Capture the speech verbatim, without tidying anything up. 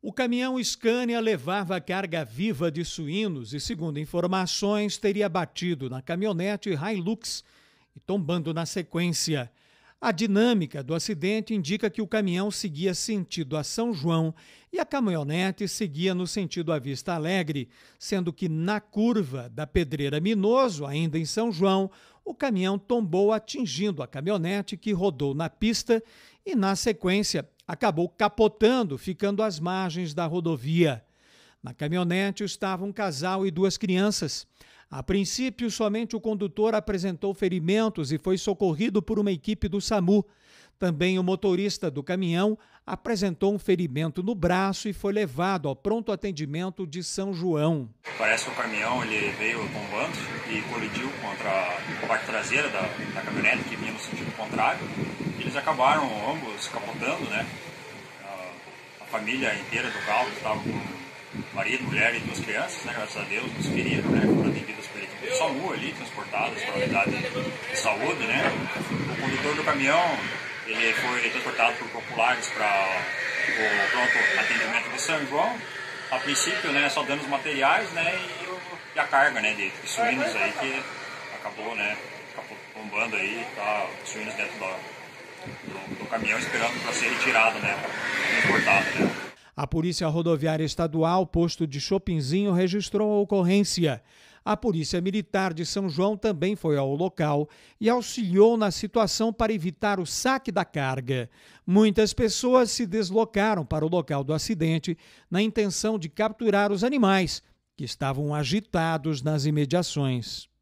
O caminhão Scania levava carga viva de suínos e, segundo informações, teria batido na caminhonete Hilux e tombando na sequência. A dinâmica do acidente indica que o caminhão seguia sentido a São João e a caminhonete seguia no sentido a Vista Alegre, sendo que na curva da Pedreira Minoso, ainda em São João, o caminhão tombou atingindo a caminhonete que rodou na pista e, na sequência, acabou capotando, ficando às margens da rodovia. Na caminhonete estavam um casal e duas crianças. A princípio, somente o condutor apresentou ferimentos e foi socorrido por uma equipe do SAMU. Também o motorista do caminhão apresentou um ferimento no braço e foi levado ao pronto atendimento de São João. Parece que o caminhão ele veio tombando e colidiu contra a parte traseira da, da caminhonete que vinha no sentido contrário. Eles acabaram ambos capotando, né? A, a família inteira do carro estava com marido, mulher e duas crianças, né? Graças a Deus, nos feriram, né? Foram atendidas pela equipe do SAMU ali, transportadas para a unidade de saúde, né? O condutor do caminhão, ele foi transportado por populares para o pronto atendimento de São João. A princípio, né? Só danos materiais, né? E, o, e a carga, né? De, de suínos aí que acabou, né? Acabou bombando aí, tá? Suínos dentro do, do, do caminhão esperando para ser retirado, né? Transportado, né? A Polícia Rodoviária Estadual, posto de Chopinzinho, registrou a ocorrência. A Polícia Militar de São João também foi ao local e auxiliou na situação para evitar o saque da carga. Muitas pessoas se deslocaram para o local do acidente na intenção de capturar os animais, que estavam agitados nas imediações.